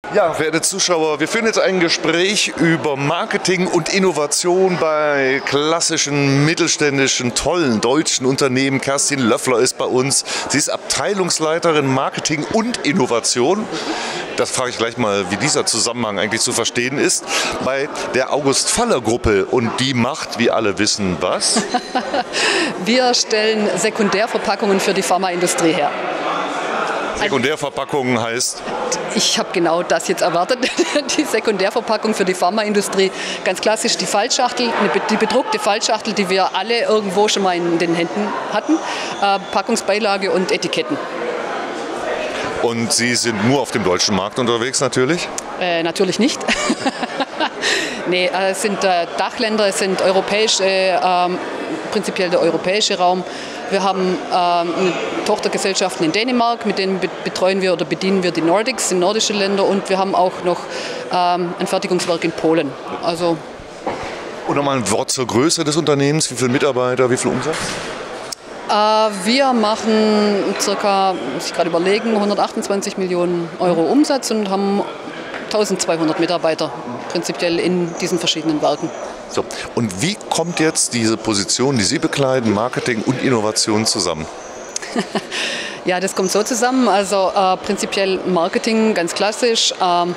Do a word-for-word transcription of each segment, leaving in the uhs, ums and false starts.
Ja, verehrte Zuschauer, wir führen jetzt ein Gespräch über Marketing und Innovation bei klassischen, mittelständischen, tollen deutschen Unternehmen. Kerstin Löffler ist bei uns. Sie ist Abteilungsleiterin Marketing und Innovation. Das frage ich gleich mal, wie dieser Zusammenhang eigentlich zu verstehen ist, bei der August-Faller-Gruppe. Und die macht, wie alle wissen, was? Wir stellen Sekundärverpackungen für die Pharmaindustrie her. Sekundärverpackungen heißt? Ich habe genau das jetzt erwartet. Die Sekundärverpackung für die Pharmaindustrie. Ganz klassisch die Faltschachtel, die bedruckte Faltschachtel, die wir alle irgendwo schon mal in den Händen hatten. Äh, Packungsbeilage und Etiketten. Und Sie sind nur auf dem deutschen Markt unterwegs natürlich? Äh, natürlich nicht. Nee, äh, es sind äh, Dachländer, es sind europäische, äh, prinzipiell der europäische Raum. Wir haben ähm, Tochtergesellschaften in Dänemark, mit denen betreuen wir oder bedienen wir die Nordics, die nordischen Länder, und wir haben auch noch ähm, ein Fertigungswerk in Polen. Also und nochmal ein Wort zur Größe des Unternehmens, wie viele Mitarbeiter, wie viel Umsatz? Äh, wir machen circa, muss ich gerade überlegen, hundertachtundzwanzig Millionen Euro Umsatz und haben eintausendzweihundert Mitarbeiter, prinzipiell in diesen verschiedenen Werken. So, und wie kommt jetzt diese Position, die Sie bekleiden, Marketing und Innovation zusammen? Ja, das kommt so zusammen. Also äh, prinzipiell Marketing, ganz klassisch. Ähm,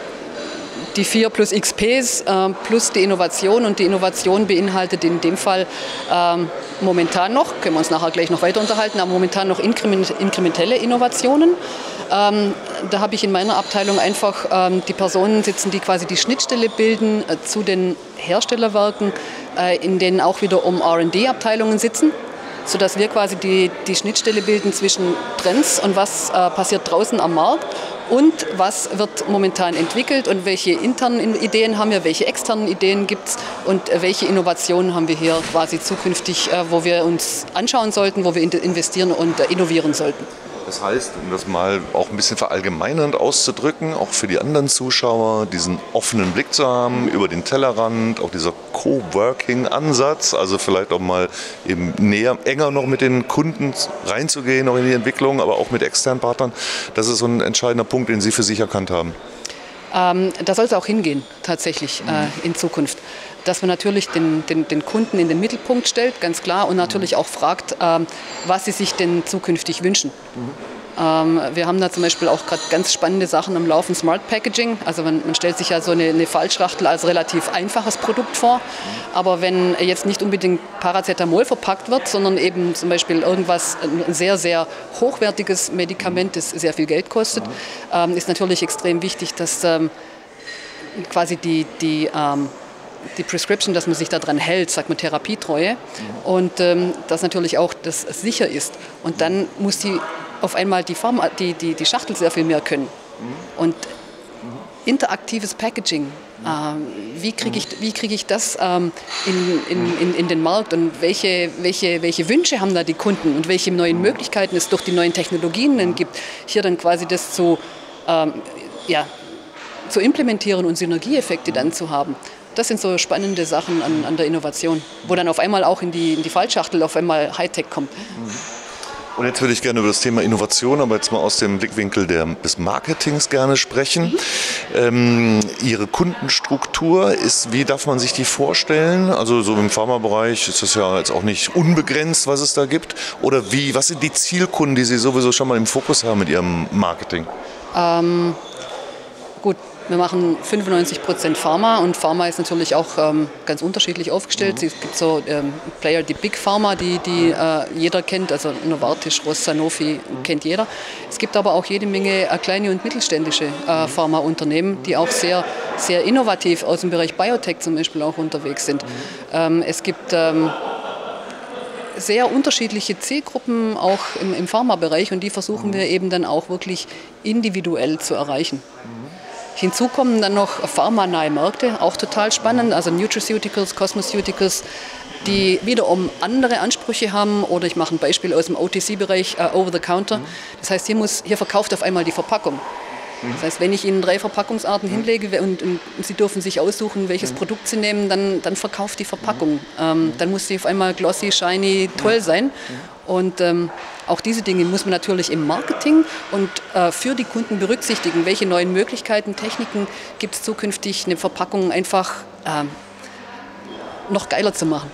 die vier plus X Ps äh, plus die Innovation. Und die Innovation beinhaltet in dem Fall ähm, momentan noch, können wir uns nachher gleich noch weiter unterhalten, aber momentan noch inkrementelle Innovationen. Ähm, da habe ich in meiner Abteilung einfach ähm, die Personen sitzen, die quasi die Schnittstelle bilden äh, zu den Herstellerwerken, äh, in denen auch wiederum R und D-Abteilungen sitzen, sodass wir quasi die, die Schnittstelle bilden zwischen Trends und was äh, passiert draußen am Markt und was wird momentan entwickelt und welche internen Ideen haben wir, welche externen Ideen gibt es und äh, welche Innovationen haben wir hier quasi zukünftig, äh, wo wir uns anschauen sollten, wo wir investieren und äh, innovieren sollten. Das heißt, um das mal auch ein bisschen verallgemeinernd auszudrücken, auch für die anderen Zuschauer, diesen offenen Blick zu haben über den Tellerrand, auch dieser Coworking-Ansatz, also vielleicht auch mal eben näher, enger noch mit den Kunden reinzugehen, auch in die Entwicklung, aber auch mit externen Partnern. Das ist so ein entscheidender Punkt, den Sie für sich erkannt haben. Ähm, da soll es auch hingehen, tatsächlich, äh, in Zukunft. Dass man natürlich den, den, den Kunden in den Mittelpunkt stellt, ganz klar, und natürlich auch fragt, ähm, was sie sich denn zukünftig wünschen. Mhm. Ähm, wir haben da zum Beispiel auch gerade ganz spannende Sachen am Laufen, Smart Packaging. Also man, man stellt sich ja so eine, eine Faltschachtel als relativ einfaches Produkt vor. Mhm. Aber wenn jetzt nicht unbedingt Paracetamol verpackt wird, sondern eben zum Beispiel irgendwas, ein sehr, sehr hochwertiges Medikament, das sehr viel Geld kostet, mhm. ähm, ist natürlich extrem wichtig, dass ähm, quasi die, die ähm, die Prescription, dass man sich daran hält, sagt man Therapietreue, mhm. und ähm, dass natürlich auch das sicher ist. Und dann muss die auf einmal die, Pharma, die, die, die Schachtel sehr viel mehr können. Mhm. Und interaktives Packaging, ähm, wie kriege ich, wie kriege ich das ähm, in, in, in, in den Markt und welche, welche, welche Wünsche haben da die Kunden und welche neuen Möglichkeiten es durch die neuen Technologien dann gibt, hier dann quasi das zu, ähm, ja, zu implementieren und Synergieeffekte dann zu haben. Das sind so spannende Sachen an, an der Innovation, wo dann auf einmal auch in die, in die Fallschachtel auf einmal Hightech kommt. Und jetzt würde ich gerne über das Thema Innovation, aber jetzt mal aus dem Blickwinkel der, des Marketings gerne sprechen. Mhm. Ähm, Ihre Kundenstruktur ist, wie darf man sich die vorstellen? Also so im Pharmabereich ist das ja jetzt auch nicht unbegrenzt, was es da gibt. Oder wie, was sind die Zielkunden, die Sie sowieso schon mal im Fokus haben mit Ihrem Marketing? Ähm, gut. Wir machen fünfundneunzig Prozent Pharma und Pharma ist natürlich auch ähm, ganz unterschiedlich aufgestellt. Mhm. Es gibt so ähm, Player, die Big Pharma, die, die äh, jeder kennt, also Novartis, Roche, Sanofi, mhm. kennt jeder. Es gibt aber auch jede Menge äh, kleine und mittelständische äh, Pharmaunternehmen, die auch sehr, sehr innovativ aus dem Bereich Biotech zum Beispiel auch unterwegs sind. Mhm. Ähm, es gibt ähm, sehr unterschiedliche Zielgruppen auch im, im Pharmabereich und die versuchen mhm. wir eben dann auch wirklich individuell zu erreichen. Mhm. Hinzu kommen dann noch pharmanahe Märkte, auch total spannend, also Nutraceuticals, Cosmeceuticals, die wiederum andere Ansprüche haben. Oder ich mache ein Beispiel aus dem O T C-Bereich, uh, Over the Counter. Das heißt, hier, muss, hier verkauft auf einmal die Verpackung. Das heißt, wenn ich Ihnen drei Verpackungsarten hinlege und, und Sie dürfen sich aussuchen, welches Produkt Sie nehmen, dann, dann verkauft die Verpackung. Ähm, dann muss sie auf einmal glossy, shiny, toll sein. Und ähm, auch diese Dinge muss man natürlich im Marketing und äh, für die Kunden berücksichtigen. Welche neuen Möglichkeiten, Techniken gibt es zukünftig, eine Verpackung einfach ähm, noch geiler zu machen.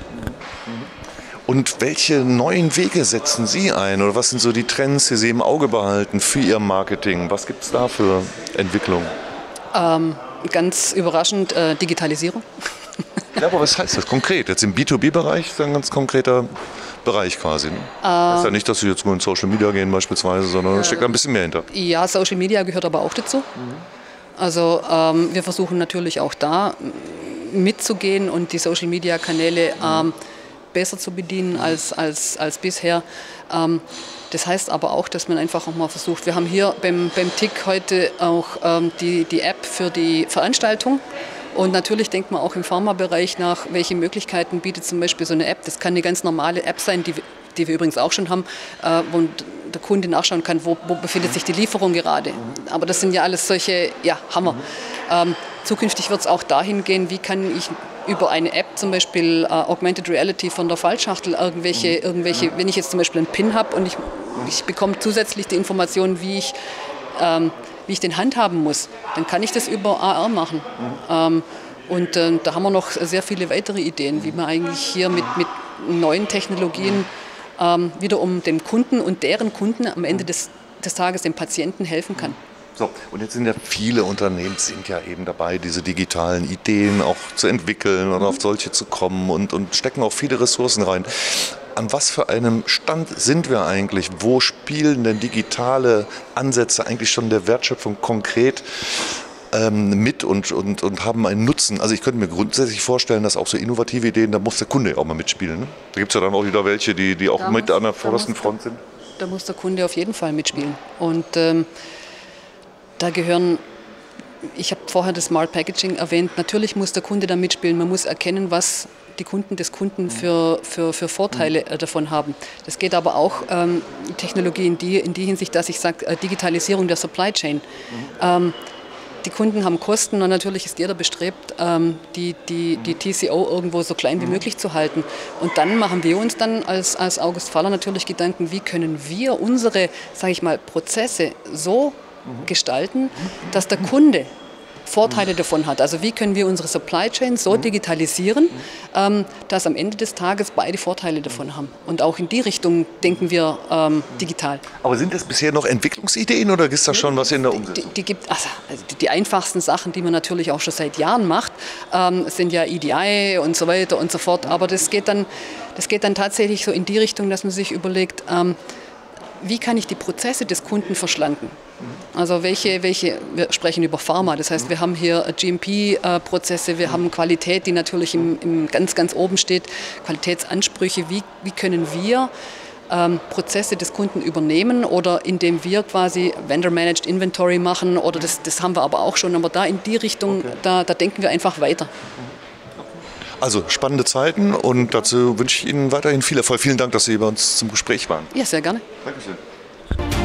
Und welche neuen Wege setzen Sie ein? Oder was sind so die Trends, die Sie im Auge behalten für Ihr Marketing? Was gibt es da für Entwicklungen? Ähm, ganz überraschend äh, Digitalisierung. Ja, aber was heißt das konkret? Jetzt im B zwei B-Bereich ist ein ganz konkreter Bereich quasi. Ne? Äh, das ist ja nicht, dass Sie jetzt nur in Social Media gehen beispielsweise, sondern da äh, steckt da ein bisschen mehr hinter. Ja, Social Media gehört aber auch dazu. Mhm. Also ähm, wir versuchen natürlich auch da mitzugehen und die Social Media Kanäle ähm, besser zu bedienen als, als, als bisher. Ähm, das heißt aber auch, dass man einfach auch mal versucht, wir haben hier beim, beim T I C heute auch ähm, die, die App für die Veranstaltung. Und natürlich denkt man auch im Pharmabereich nach, welche Möglichkeiten bietet zum Beispiel so eine App. Das kann eine ganz normale App sein, die, die wir übrigens auch schon haben, äh, wo der Kunde nachschauen kann, wo, wo befindet sich die Lieferung gerade. Aber das sind ja alles solche, ja, Hammer. Ähm, zukünftig wird es auch dahin gehen, wie kann ich über eine App, zum Beispiel äh, Augmented Reality von der Fallschachtel, irgendwelche, irgendwelche, wenn ich jetzt zum Beispiel einen Pin habe und ich, ich bekomme zusätzlich die Informationen, wie ich ähm, wie ich den handhaben muss, dann kann ich das über A R machen. Mhm. Ähm, und äh, da haben wir noch sehr viele weitere Ideen, wie man eigentlich hier mit, mit neuen Technologien ähm, wiederum dem Kunden und deren Kunden am Ende des, des Tages dem Patienten helfen kann. So, und jetzt sind ja viele Unternehmen sind ja eben dabei, diese digitalen Ideen auch zu entwickeln und auf solche zu kommen und, und stecken auch viele Ressourcen rein. An was für einem Stand sind wir eigentlich? Wo spielen denn digitale Ansätze eigentlich schon der Wertschöpfung konkret ähm, mit und, und, und haben einen Nutzen? Also ich könnte mir grundsätzlich vorstellen, dass auch so innovative Ideen, da muss der Kunde auch mal mitspielen. Ne? Da gibt es ja dann auch wieder welche, die, die auch da mit muss, an der vordersten Front sind. Da muss der Kunde auf jeden Fall mitspielen. Und ähm, da gehören, ich habe vorher das Smart Packaging erwähnt, natürlich muss der Kunde da mitspielen. Man muss erkennen, was die Kunden des Kunden für, für, für Vorteile äh, davon haben. Das geht aber auch ähm, Technologie in die, in die Hinsicht, dass ich sage, äh, Digitalisierung der Supply Chain. Mhm. Ähm, die Kunden haben Kosten und natürlich ist jeder bestrebt, ähm, die, die, die T C O irgendwo so klein wie möglich zu halten. Und dann machen wir uns dann als, als August Faller natürlich Gedanken, wie können wir unsere, sage ich mal, Prozesse so mhm. gestalten, dass der Kunde Vorteile davon hat. Also wie können wir unsere Supply Chain so digitalisieren, ähm, dass am Ende des Tages beide Vorteile davon haben. Und auch in die Richtung denken wir ähm, digital. Aber sind das bisher noch Entwicklungsideen oder ist da schon was in der Umsetzung? Die, die, gibt, also die, die einfachsten Sachen, die man natürlich auch schon seit Jahren macht, ähm, sind ja E D I und so weiter und so fort. Aber das geht dann, das geht dann tatsächlich so in die Richtung, dass man sich überlegt, ähm, wie kann ich die Prozesse des Kunden verschlanken? Also welche, welche, wir sprechen über Pharma, das heißt, wir haben hier G M P-Prozesse, wir haben Qualität, die natürlich im, im ganz, ganz oben steht, Qualitätsansprüche, wie, wie können wir ähm, Prozesse des Kunden übernehmen oder indem wir quasi Vendor-Managed Inventory machen oder das, das haben wir aber auch schon, aber da in die Richtung, okay. da, da denken wir einfach weiter. Also spannende Zeiten und dazu wünsche ich Ihnen weiterhin viel Erfolg. Vielen Dank, dass Sie bei uns zum Gespräch waren. Ja, sehr gerne. Dankeschön.